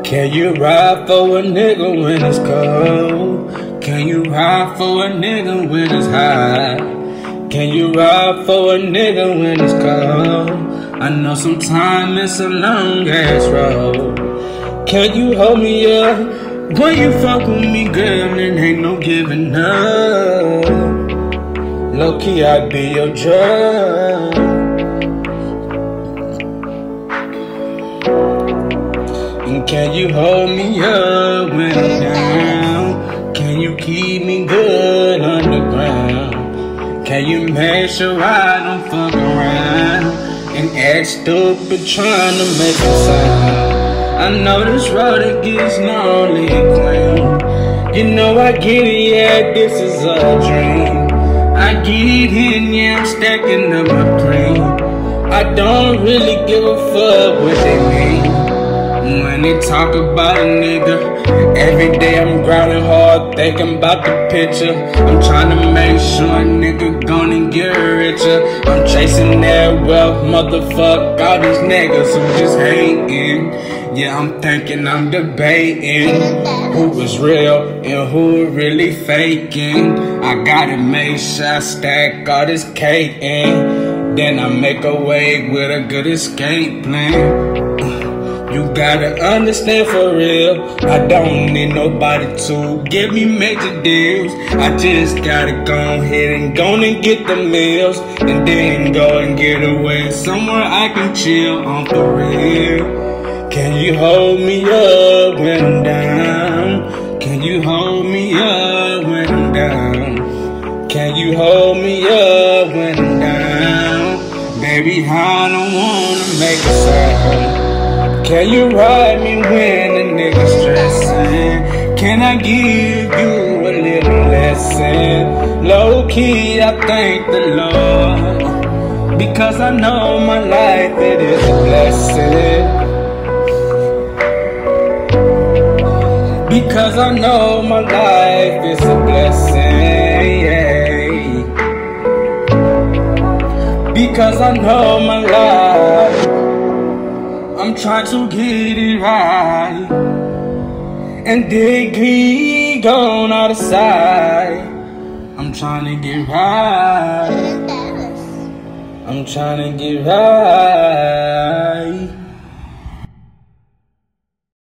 Can you ride for a nigga when it's cold? Can you ride for a nigga when it's hot? Can you ride for a nigga when it's cold? I know sometimes it's a long ass road. Can you hold me up when you fuck with me, girl? And ain't no giving up. Low key, I be your drug. And can you hold me up when I'm down? Can you keep me good underground? Can you make sure I don't fuck around and act stupid trying to make it sound? I know this road it gets lonely and clean. You know I get it, yeah, this is a dream. I get in, yeah, I'm stacking up my cream. I don't really give a fuck what they mean. When they talk about a nigga, every day I'm grinding hard, thinking about the picture. I'm trying to make sure a nigga gonna get richer. I'm chasing that wealth, motherfuck all these niggas who just hating. Yeah, I'm thinking I'm debating who was real and who really faking. I gotta make sure I stack all this cake in, then I make a way with a good escape plan. You gotta understand for real, I don't need nobody to give me major deals. I just gotta go ahead and go and get the meals, and then go and get away somewhere I can chill on for real. Can you hold me up when I'm down? Can you hold me up when I'm down? Can you hold me up when I'm down? Baby, I don't wanna make a sound. Can you ride me when a nigga stressing? Can I give you a little lesson? Low key, I thank the Lord, because I know my life, it is a blessing. Because I know my life is a blessing, yeah. Because I know my life, I'm trying to get it right, and degree gone out of sight. I'm trying to get right. I'm trying to get right.